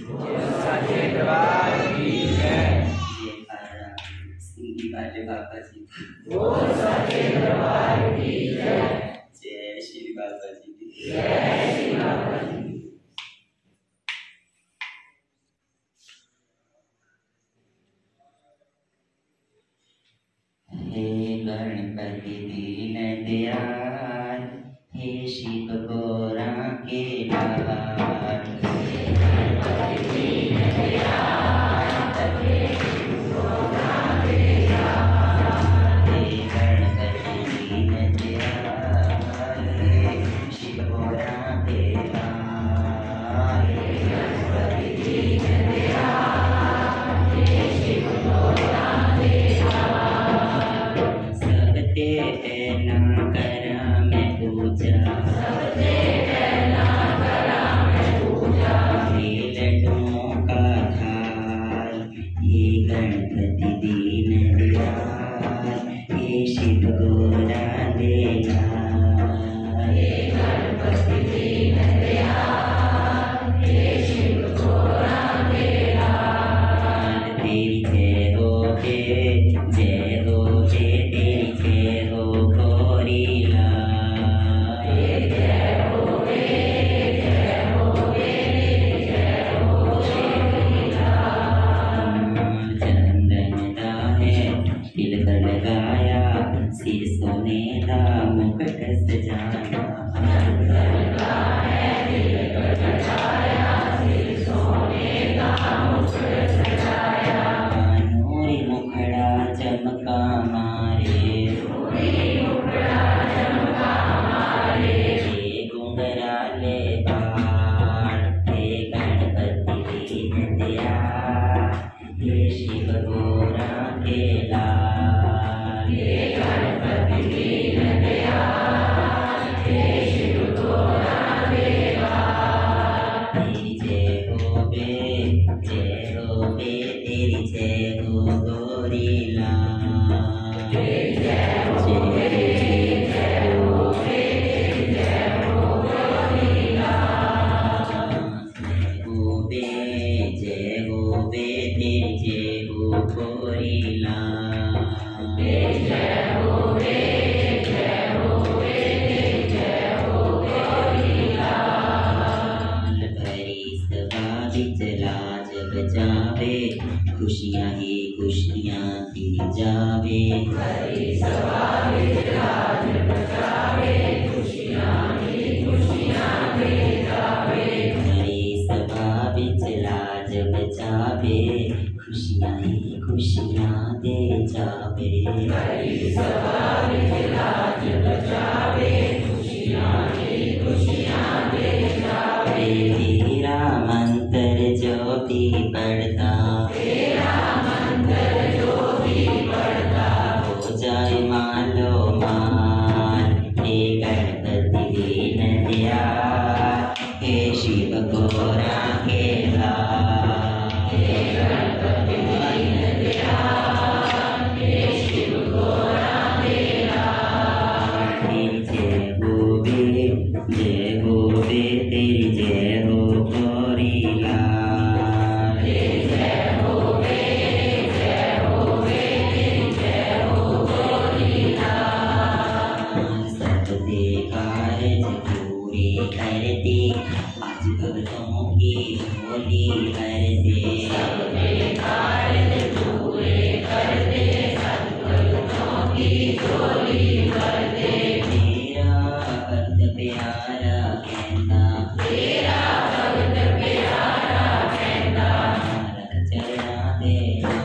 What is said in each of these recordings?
सच्चे दरबार की जय। सिंधी वाले बाबा जी बोल सच्चे दरबार की जय। जय श्री बाबा जी की जय श्री बाबा जी। हे गणपति दीन दयाल, हे शिव गौरा के लाल, हे गणपति दीन दयाल, हे शिव गौरा के लाल, हे गणपति दीन दयाल, हे शिव गौरा के लाल, हे गणपति दीन दयाल, हे शिव गौरा के लाल। सबते पहला करा मैं पूजा, सबते पहला करा मैं पूजा, हे लड्डुओं का थाल, हे गणपति दीन दयाल, हे शिव गौरा दे लाल, हे गणपति दीन दयाल, हे शिव गौरा दे लाल। तेरी जय हो के जय हो के, तेरी जय हो गौरी लाल, जय हो गे, जय हो गे, जय हो श्री लाल। चंदन दाहे तिलक लगाया, सिर सोने का मुकुट सजाया, चंदन दाहे तिलक लगाया, सिर सोने का मुकुट सजाया, नूरी मुखड़ा चमका मारे, नूरी मुखड़ा चमका मारे, हे घुंघराले बाल, हे गणपति दीन दयाल, हे शिव गौरा के लाल, हे गणपति दीन दयाल, हे शिव गौरा के लाल। तेरी जय हो बे, तेरी जय हो गौरी लाल, जय हो बे, जय हो बे, जय हो गौरी लाल, जय हो बे, जय हो बे, तेरी जय हो गौरी लाल, जय हो बे, जय हो बे, तेरी जय हो गौरी लाल। भरी सभा बिच लाज बजावे, खुशियाँ ही खुशियाँ दी जावे, भरी सभा बिच लाज बजावे, खुशियाँ ही खुशियाँ दी जावे, भरी सभा बिच लाज बजावे, खुशियाँ ही खुशियाँ दे जावे, भरी सभा बिच लाज बजावे, खुशियाँ ही खुशियाँ दे जावे। तेरा मंत्र जो भी पढ़ता, तेरा मंत्र जो भी पढ़ता, हो जाए मालो माल, हे गणपति दीन दयाल, हे शिव गौरा के लाल, हे गणपति दीन दयाल, हे शिव गौरा के लाल। तेरी जय हो बे, जय हो बे, तेरी जय हो गौरी लाल, जय हो बे, जय हो बे, तेरी जय हो गौरी लाल। सबते कारज पूरे करते, आज भक्तों की झोली भरते, सबते कारज पूरे करते, सब भक्तों की झोली भरते। तेरा भक्त प्यारा कहता, तेरा भक्त प्यारा कहता, चरणा दे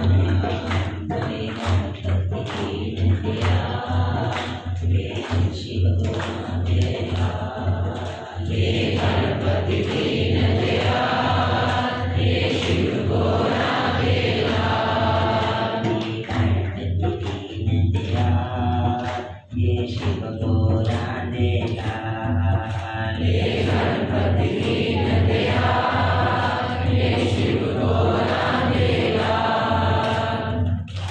हे गणपति दीन दयाल, हे शिव गौरा के लाल, हे गणपति दीन दयाल, हे शिव गौरा के लाल, हे गणपति दीन दयाल, हे शिव गौरा दे लाल, हे गणपति दीन दयाल, हे शिव गौरा दे लाल।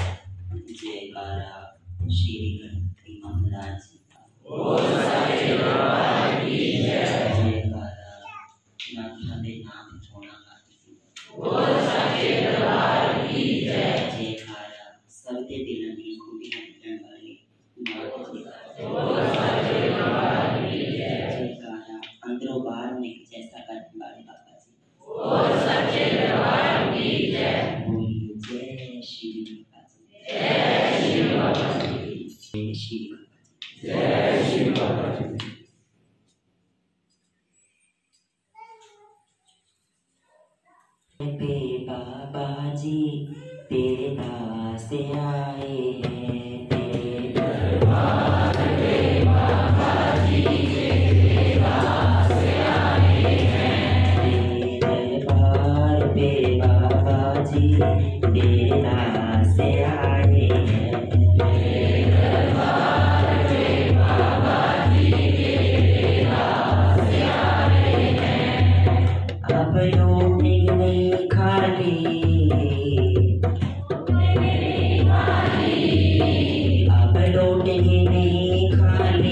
जयकारा श्री गणपति महाराज जी का। बोल सच्चे दरबार की जय। जयकारा नाथ दे नाम छोड़ा का किसी जयकारा सबके दिल में खूबियां दिखने वाली माता जी का जयकारा अंदरों बाहर में जैसा करने वाले बाबा जी बोलिए जय श्री बाबा जी जय श्री बाबा जी जय श्री बाबा जी जय श्री बाबा जी। बाबा जी तेरे दास आए हैं तेरे दरबार पे बाबा जी तेरे दास आए हैं तेरे दरबार पे बाबा जी तेरे दास आए हैं तेरे दरबार पे बाबा जी तेरे दास आए हैं। अब लौटेंगे नहीं खाली अब लौटेंगे नहीं खाली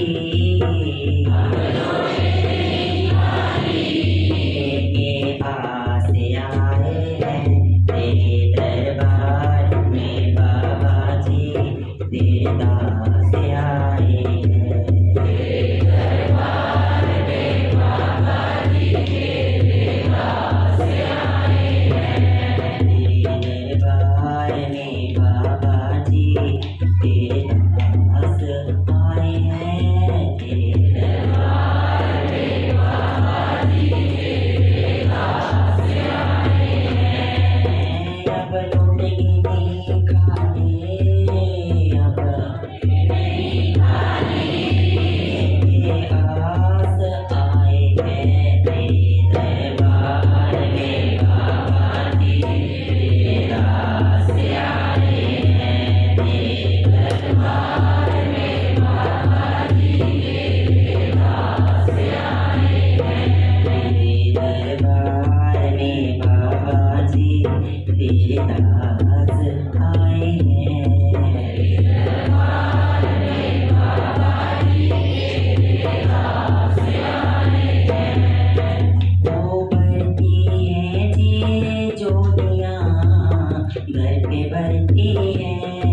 तेरे पास आए हैं तेरे दरबार में बाबा जी तेरे दास आए हैं तेरे दरबार में बाबा जी तेरे दास आए हैं तेरे दरबार में बाबा जी तेरे दास आए हैं तेरे दरबार में बाबा जी तेरे दास आए हैं। अब लौटेंगे नहीं खाली अब नहीं खाली तेरे आस आए हैं तेरे दरबार में बाबा जी तेरे दास आए हैं तेरे दरबार में बाबा जी तेरे दास आए हैं तेरे दरबार में बाबा जी तेरे दास आए हैं तेरे दरबार में बाबा जी तेरे दास आए हैं। वो बढ़ती है जी ज्योतियाँ घर पे बढ़ती है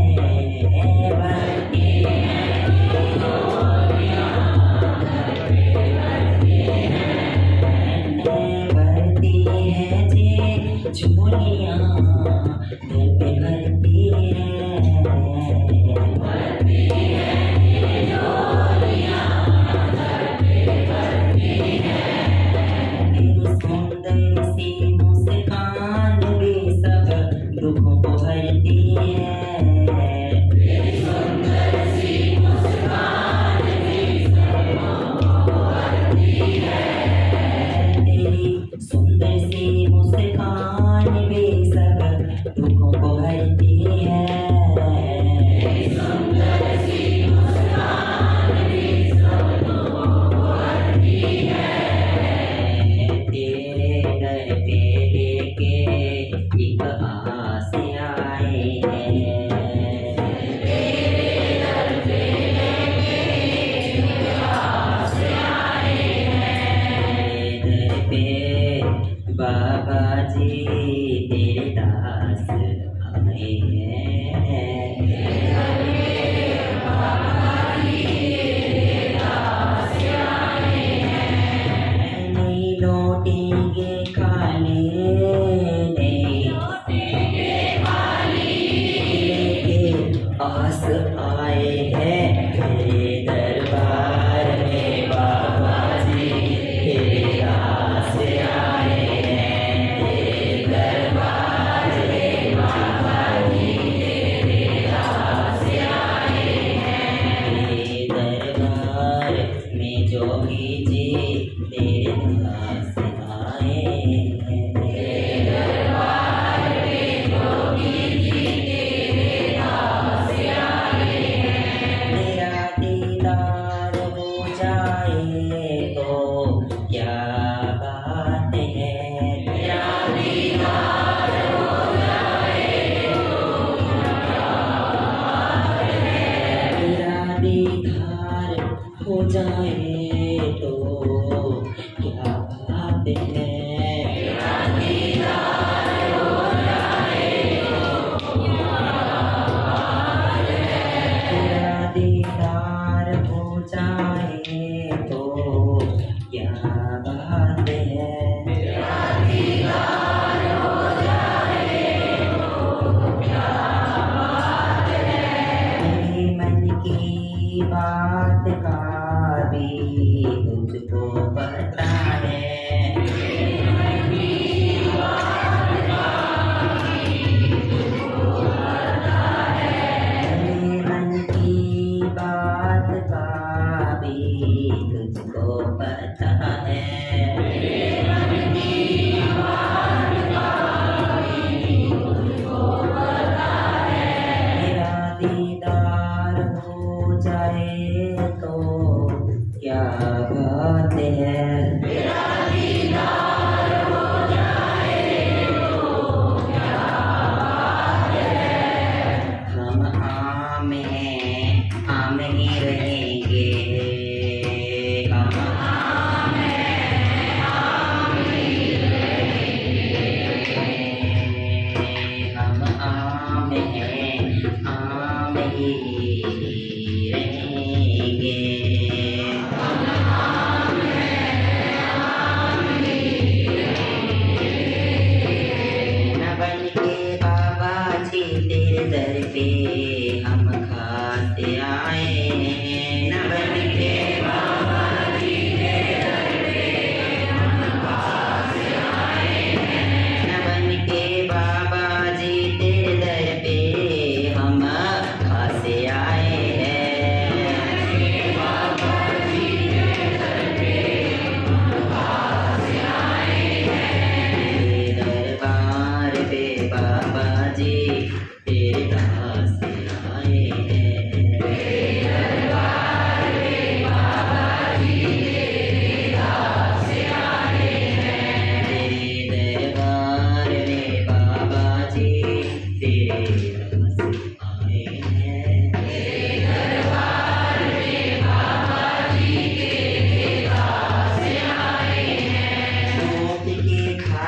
बढ़ती है ज्योतियाँ घर पे बढ़ती है बढ़ती है जी झोलियाँ घर पे भरती है बढ़ती है झोलियाँ घर पे भरती है तेरी सुंदर सी मुस्कान भी सब दुखों को भरती है तेरी सुंदर सी मुस्कान भी सब दुखों को भरती है तेरी सुंदर सी मुस्कान भी सब दुखों को भरती है तेरी सुंदर सी मुस्कान भी सब दुखों को भरती है तेरे दर पे लेके एक आस आए हैं तेरे दर पे लेके एक आस आए हैं तेरे दर पे बाबा जी तेरे दास आए हैं तेरे दर पे बाबा जी तेरे दास आए हैं नहीं लौटेंगे खाली नहीं लौटेंगे खाली लेके आस आए हैं तेरे दरबार में बाबा जी तेरे दास आए हैं तेरे दरबार में बाबा जी तेरे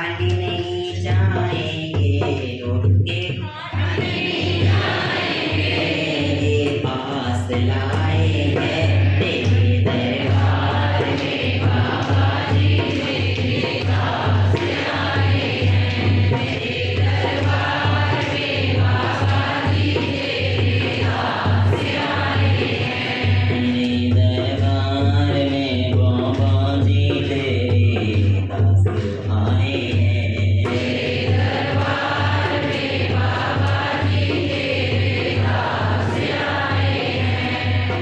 खाली नहीं जाएंगे, उनके खाली नहीं जाएंगे, पास लाएंगे तेरे दरबार में बाबा जी, तेरे पास आए हैं तेरे दरबार में बाबा जी, तेरे पास आए हैं तेरे दरबार में बाबा जी, तेरे पास आए हैं तेरे दरबार में बाबा जी, तेरे पास आए हैं।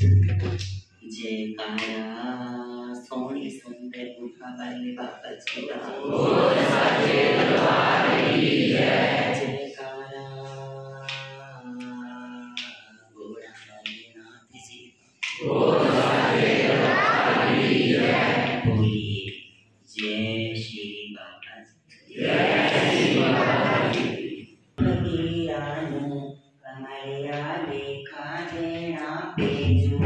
जयकारा सोनी सुंदर गुफा वाले बाबा जी का बोल सच्चे दरबार की जय। जयकारा गोरा वाले नाथ जी बोल सच्चे दरबार की जय। बोलिए जय श्री बाबा जी, जय श्री बाबा जी। फकीरानु कमलिया लेखा देना पेजू,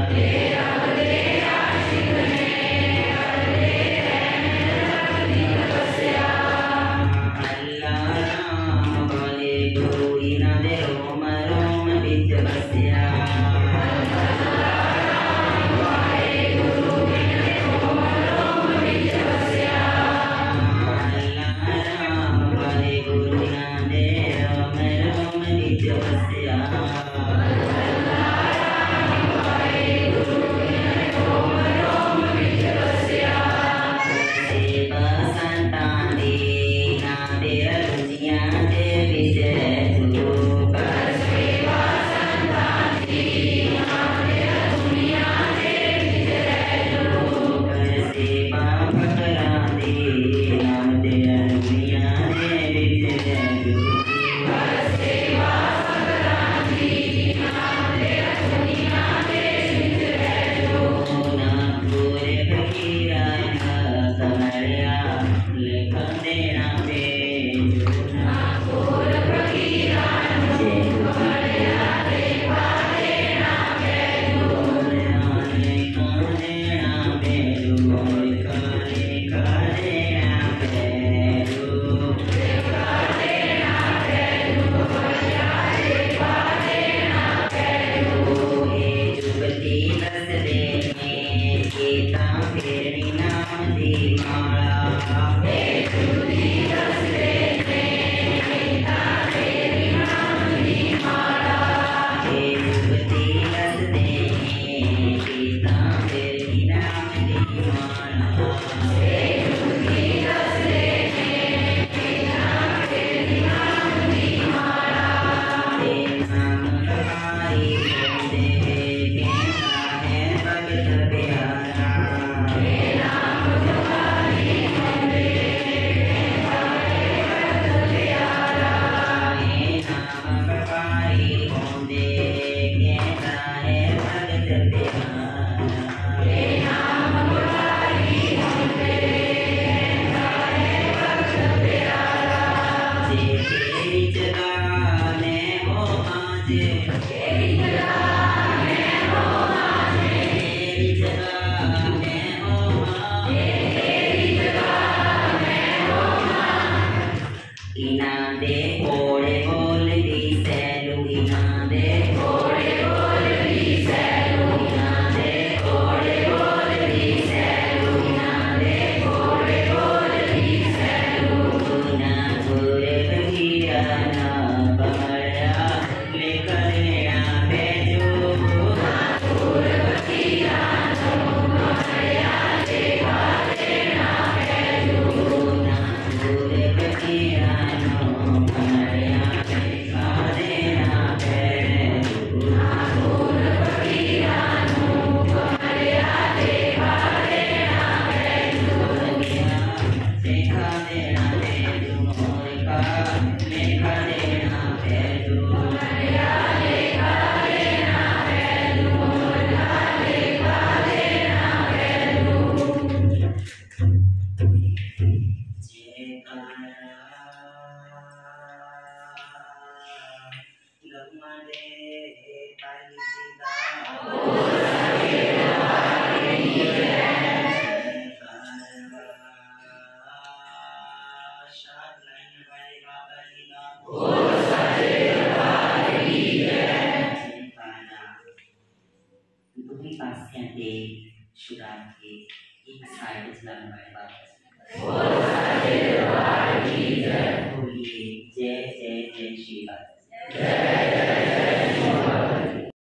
Pasien di Surabaya, excited lang by Bapak.